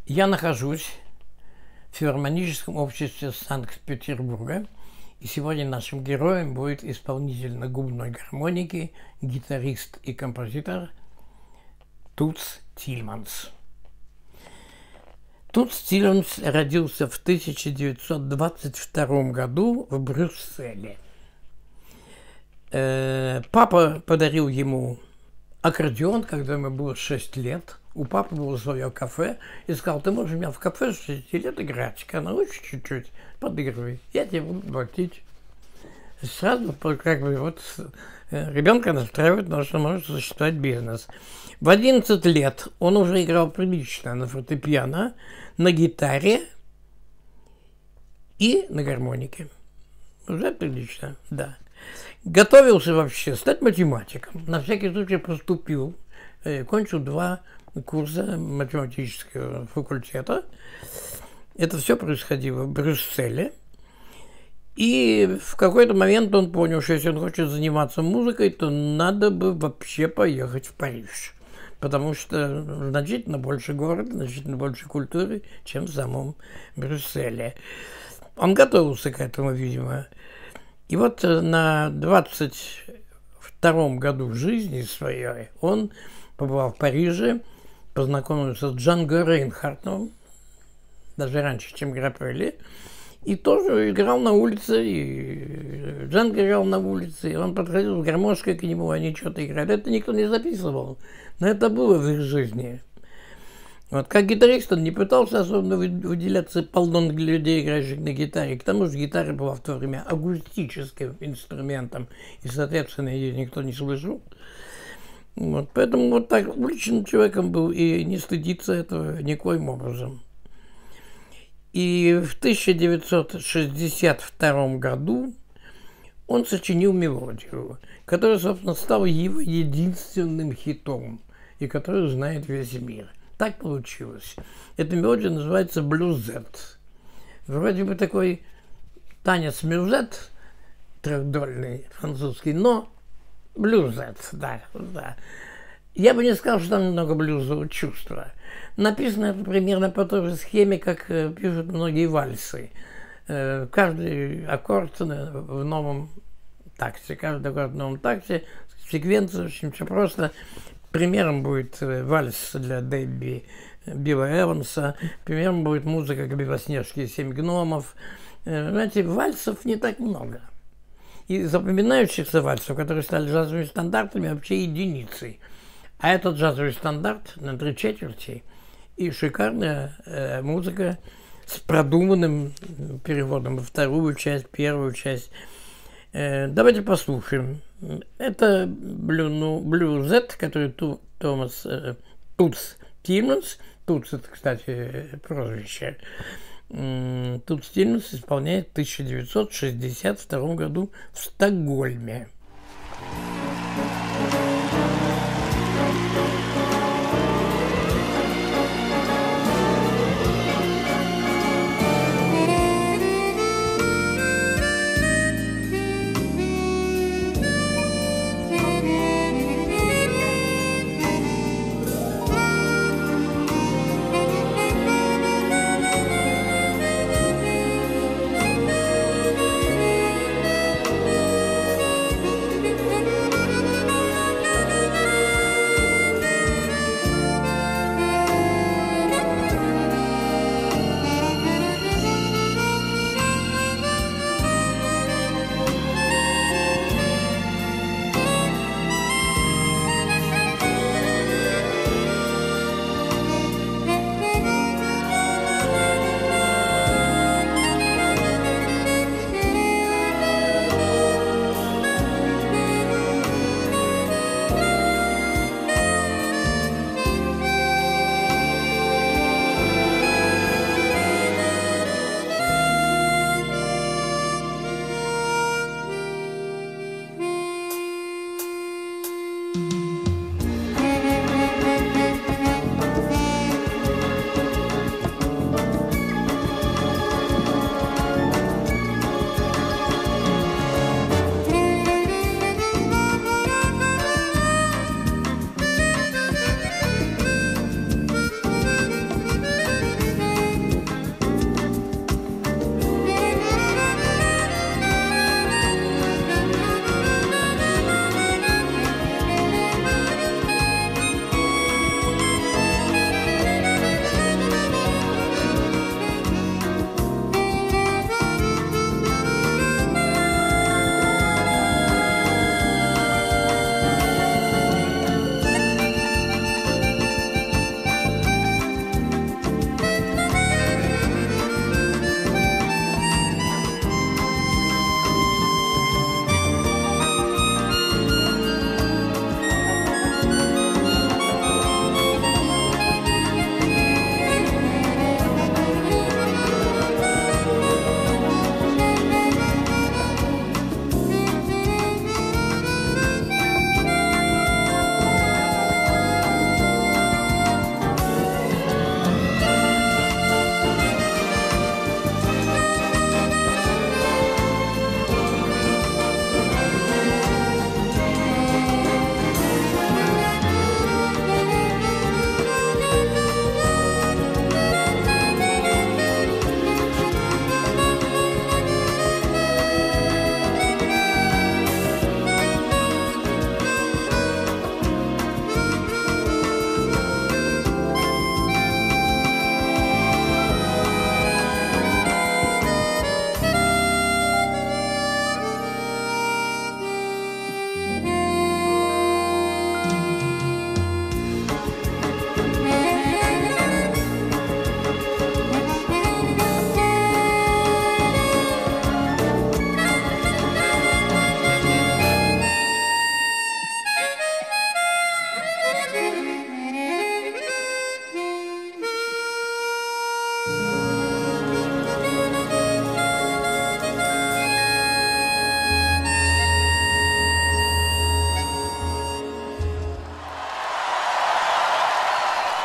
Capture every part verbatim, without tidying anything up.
Я нахожусь в филармоническом обществе Санкт-Петербурга, и сегодня нашим героем будет исполнитель на губной гармонике, гитарист и композитор Туц Тилманс. Туц Тилманс родился в тысяча девятьсот двадцать втором году в Брюсселе. Э, папа подарил ему аккордеон, когда ему было шесть лет. У папы было свое кафе, и сказал: ты можешь у меня в кафе с шести лет играть-ка, научишь чуть-чуть, подыгрывай, я тебе буду платить. Сразу как бы вот ребенка настраивает на то, что может существовать бизнес. В одиннадцать лет он уже играл прилично на фортепиано, на гитаре и на гармонике. Уже прилично, да. Готовился вообще стать математиком. На всякий случай поступил, кончил два курса математического факультета. Это все происходило в Брюсселе. И в какой-то момент он понял, что если он хочет заниматься музыкой, то надо бы вообще поехать в Париж. Потому что значительно больше город, значительно больше культуры, чем в самом Брюсселе. Он готовился к этому, видимо. И вот на двадцать втором году жизни своей он побывал в Париже, познакомился с Джанго Рейнхардтом, даже раньше, чем Грапелли, и тоже играл на улице, и Джанго играл на улице, и он подходил с гармошкой к нему, они что-то играли. Это никто не записывал, но это было в их жизни. Вот, как гитарист он не пытался особенно выделяться, полно людей, играющих на гитаре. К тому же гитара была в то время акустическим инструментом, и, соответственно, ее никто не слышал. Вот, поэтому вот так уличным человеком был и не стыдится этого никоим образом. И в тысяча девятьсот шестьдесят втором году он сочинил мелодию, которая, собственно, стала его единственным хитом, и которую знает весь мир. Так получилось. Эта мелодия называется «Блюзет». Вроде бы такой танец мюзет, трехдольный французский, но блюзет, да, да. Я бы не сказал, что там много блюзового чувства. Написано это примерно по той же схеме, как пишут многие вальсы. Каждый аккорд в новом такте, каждый аккорд в новом такте, секвенция, очень все просто. Примером будет вальс для Дебби Билла Эванса, примером будет музыка к «Белоснежке и семь гномов». Знаете, вальсов не так много. И запоминающихся вальсов, которые стали джазовыми стандартами, вообще единицей. А этот джазовый стандарт на три четверти и шикарная э, музыка с продуманным переводом во вторую часть, первую часть. Э, давайте послушаем. Это блю, ну, блюзет, который ту, Томас э, Туц Тилманс. Туц — это, кстати, прозвище. Э, Туц Тилманс исполняет в тысяча девятьсот шестьдесят втором году в Стокгольме.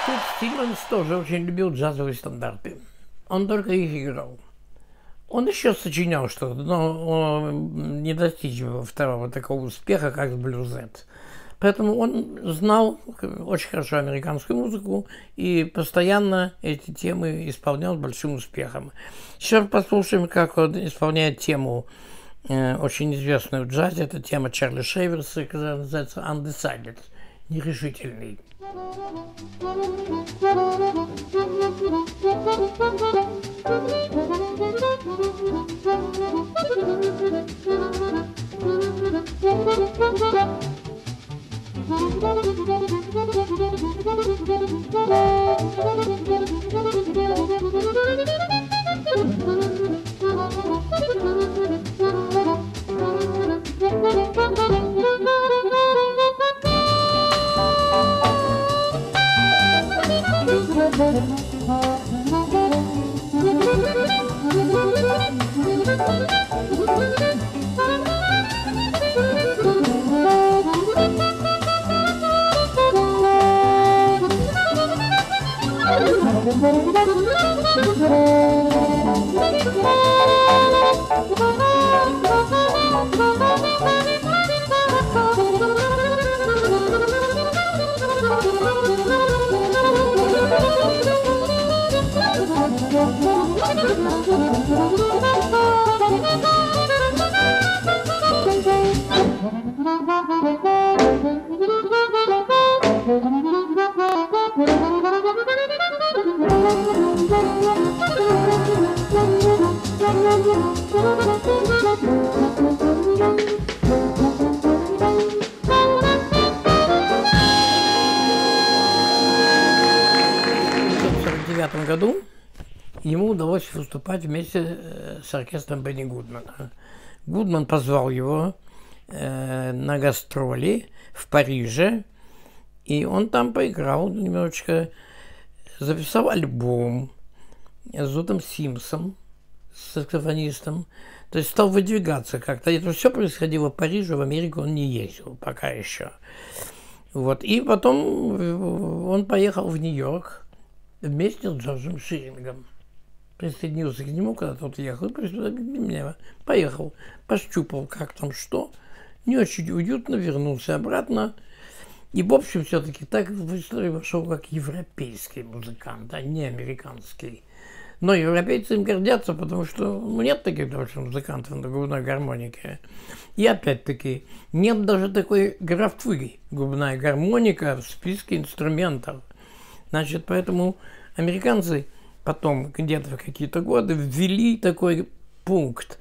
Стив Стивенс тоже очень любил джазовые стандарты. Он только их играл. Он еще сочинял что-то, но он не достиг второго такого успеха, как блюзет. Поэтому он знал очень хорошо американскую музыку и постоянно эти темы исполнял с большим успехом. Сейчас послушаем, как он исполняет тему, э, очень известную в джазе. Это тема Чарли Шейверса, которая называется «Undecided», нерешительный. Году ему удалось выступать вместе с оркестром Бенни Гудмана. Гудман позвал его э, на гастроли в Париже, и он там поиграл немножечко, записал альбом с Зудом Симпсом, с саксофонистом, то есть стал выдвигаться как-то. Это все происходило в Париже, в Америку он не ездил пока еще. Вот. И потом он поехал в Нью-Йорк вместе с Джорджем Ширингом. Присоединился к нему, когда тот ехал, и поехал, пощупал, как там что. Не очень уютно, вернулся обратно. И, в общем, все-таки так в историю вошел как европейский музыкант, а не американский. Но европейцы им гордятся, потому что ну, нет таких больше музыкантов на губной гармонике. И опять-таки, нет даже такой графы губная гармоника в списке инструментов. Значит, поэтому американцы потом, где-то в какие-то годы, ввели такой пункт.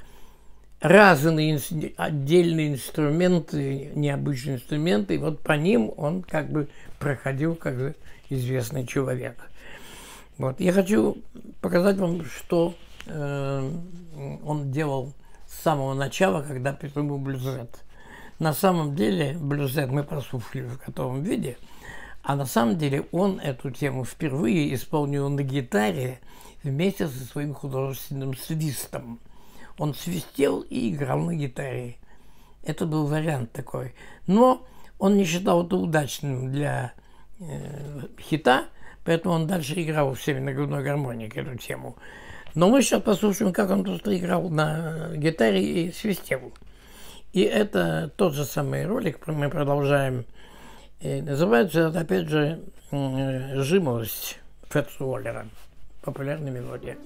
Разные отдельные инструменты, необычные инструменты, и вот по ним он как бы проходил как известный человек. Вот. Я хочу показать вам, что э, он делал с самого начала, когда придумал блюзет. На самом деле блюзет мы прослушали в готовом виде, а на самом деле он эту тему впервые исполнил на гитаре вместе со своим художественным свистом. Он свистел и играл на гитаре. Это был вариант такой. Но он не считал это удачным для э, хита, поэтому он дальше играл всеми на грудной гармонике эту тему. Но мы сейчас послушаем, как он просто играл на гитаре и свистел. И это тот же самый ролик, мы продолжаем. И называется это, опять же, «Жимолость» Фетца Уоллера. Популярная мелодия.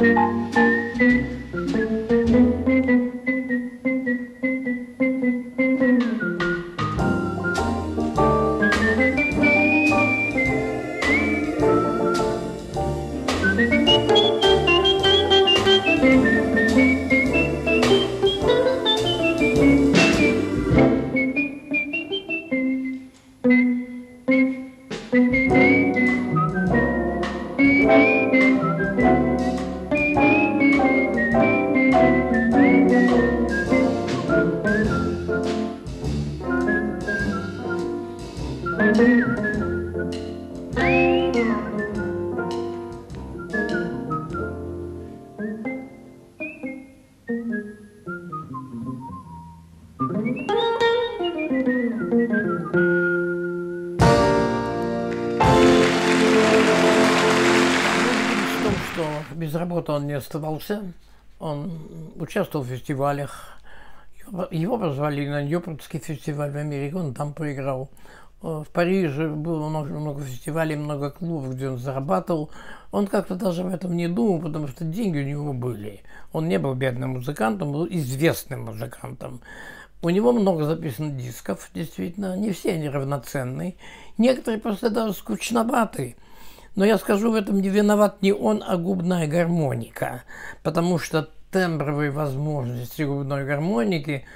Без работы он не оставался, он участвовал в фестивалях, его, его позвали на Ньюпортский фестиваль в Америке, он там поиграл. В Париже было много, много фестивалей, много клубов, где он зарабатывал. Он как-то даже об этом не думал, потому что деньги у него были. Он не был бедным музыкантом, был известным музыкантом. У него много записано дисков, действительно, не все они равноценные. Некоторые просто даже скучноватые. Но я скажу, в этом не виноват не он, а губная гармоника. Потому что тембровые возможности губной гармоники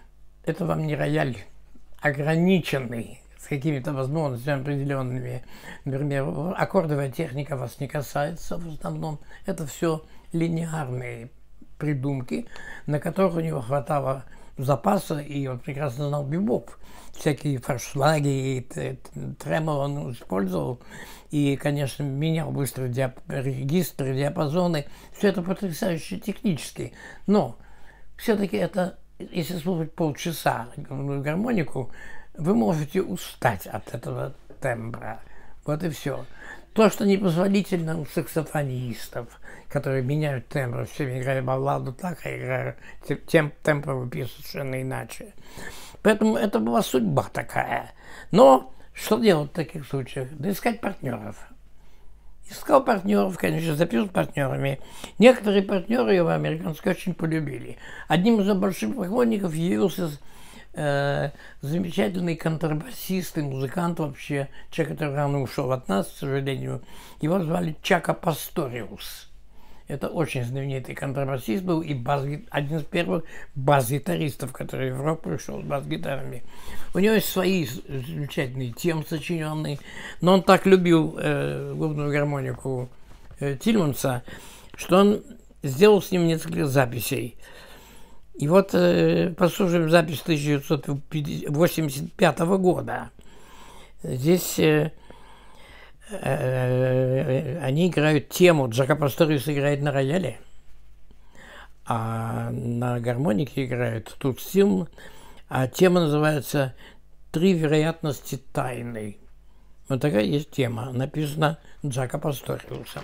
– это вам не рояль ограниченный, с какими-то возможностями определенными. Например, аккордовая техника вас не касается в основном. Это все линейные придумки, на которых у него хватало запаса, и он прекрасно знал бибоп. Всякие форшлаги и тремоло он использовал. И, конечно, менял быстро диап... регистры, диапазоны. Все это потрясающе технически. Но все-таки это, если слушать полчаса гармонику, вы можете устать от этого тембра. Вот и все. То, что непозволительно у саксофонистов, которые меняют тембр, все время играют балладу так, а играют тем темпом выписывают совершенно иначе. Поэтому это была судьба такая. Но что делать в таких случаях? Да искать партнеров. Искал партнеров, конечно, записывал с партнерами. Некоторые партнеры его американские очень полюбили. Одним из больших поклонников явился э, замечательный контрабасист и музыкант вообще, человек, который рано ушел от нас, к сожалению. Его звали Чако Пасториус. Это очень знаменитый контрабасист был и бас, один из первых бас-гитаристов, который в Европу пришел с бас-гитарами. У него есть свои замечательные темы сочиненные, но он так любил э, губную гармонику э, Тильманса, что он сделал с ним несколько записей. И вот э, послушаем запись тысяча девятьсот восемьдесят пятого года. Здесь э, они играют тему, Джако Пасториус играет на рояле, а на гармонике играет тут Стилман, а тема называется «Три вероятности тайны». Вот такая есть тема, написана Джако Пасториусом.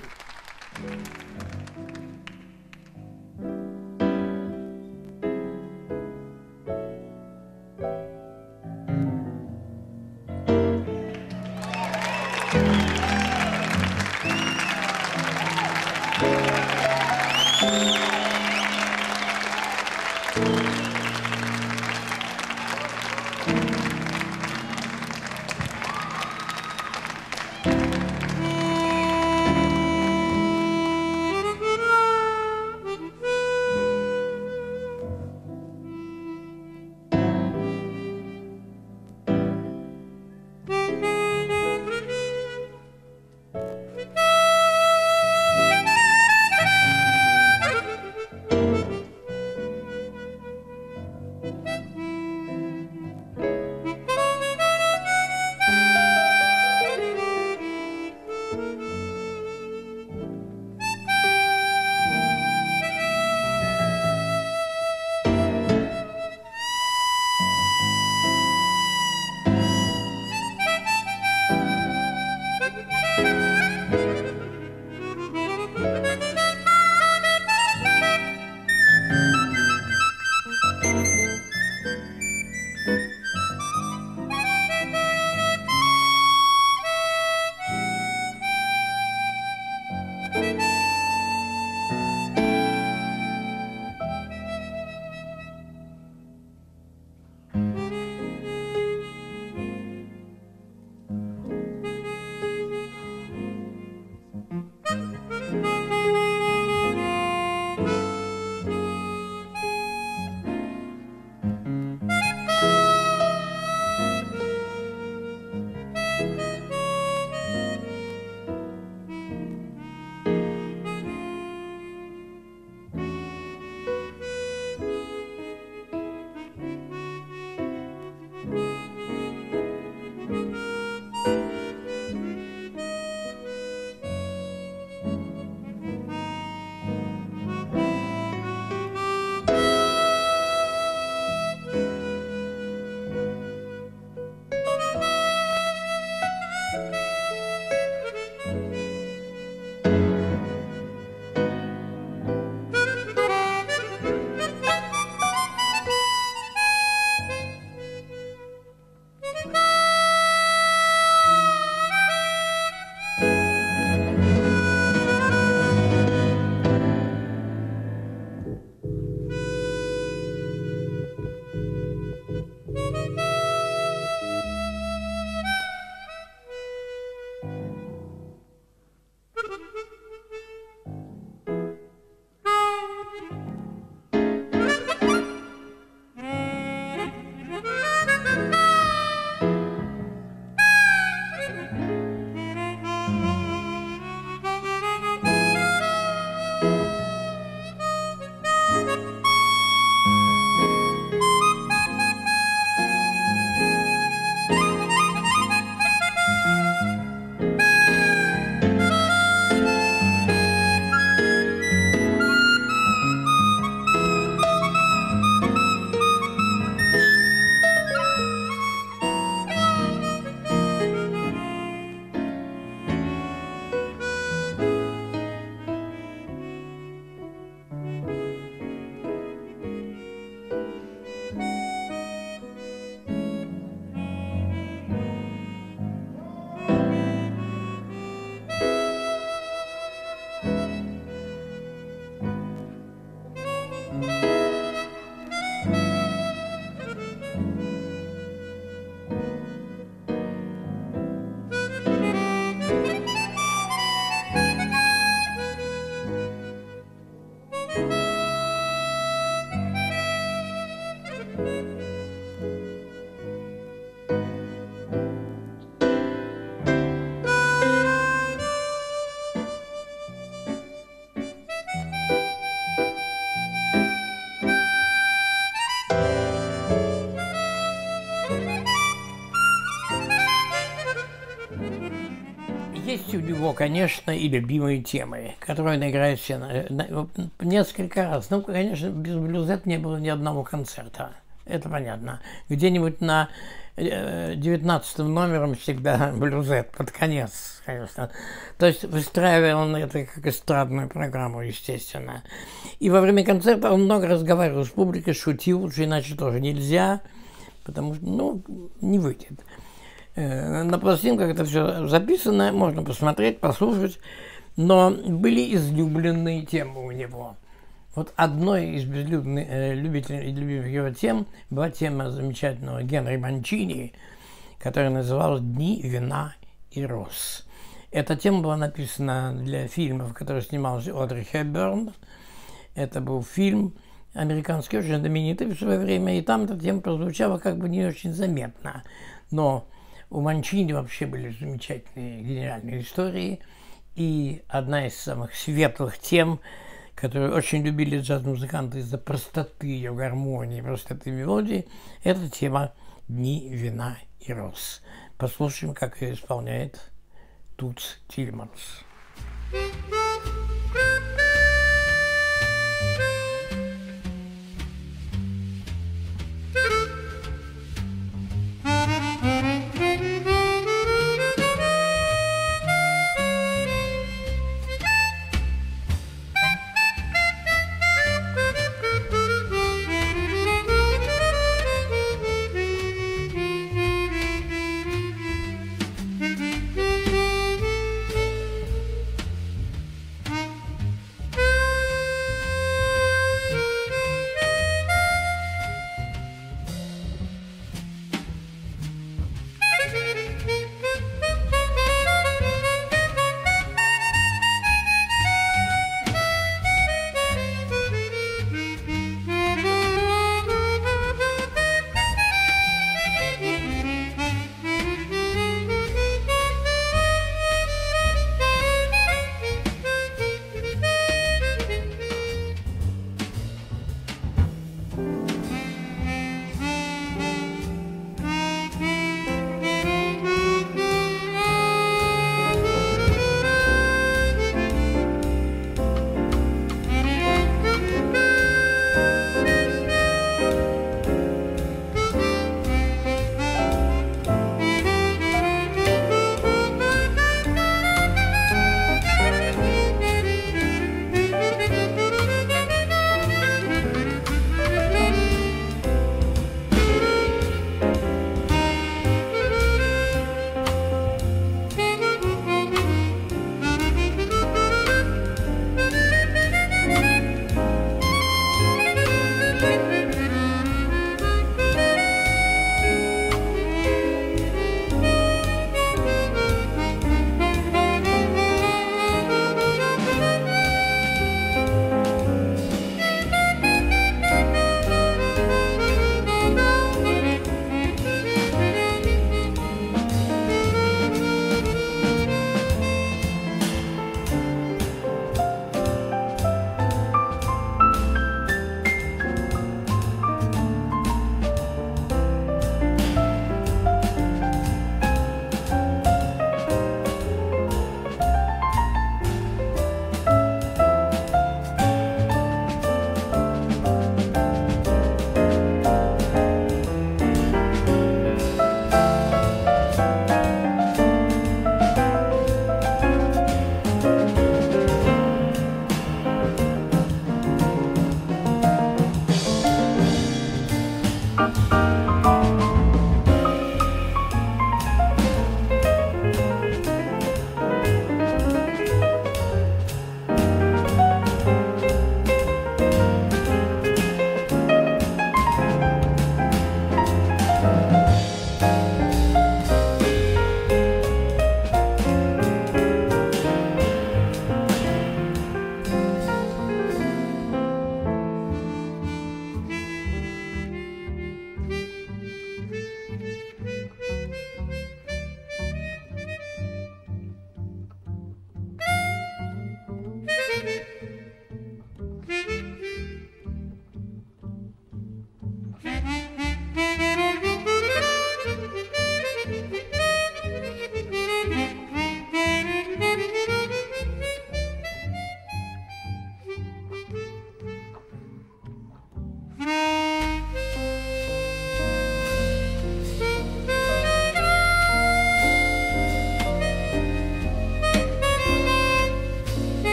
его, конечно, и любимые темы, которые он играет все на, на, несколько раз. Ну, конечно, без блюзет не было ни одного концерта. Это понятно. Где-нибудь на девятнадцатым номером всегда блюзет под конец, конечно. То есть выстраивал он это как эстрадную программу, естественно. И во время концерта он много разговаривал с публикой, шутил, уж иначе тоже нельзя, потому что, ну, не выйдет. На пластинках это все записано, можно посмотреть, послушать, но были излюбленные темы у него. Вот одной из безлюбных, э, любителей, любимых его тем была тема замечательного Генри Манчини, которая называлась «Дни вина и роз». Эта тема была написана для фильма, в котором снималась Одри Хепберн. Это был фильм американский, очень знаменитый в свое время, и там эта тема прозвучала как бы не очень заметно. Но у Манчини вообще были замечательные гениальные истории, и одна из самых светлых тем, которую очень любили джаз-музыканты из-за простоты ее гармонии, простоты мелодии, это тема «Дни вина и роз». Послушаем, как ее исполняет Тутс Тильманс.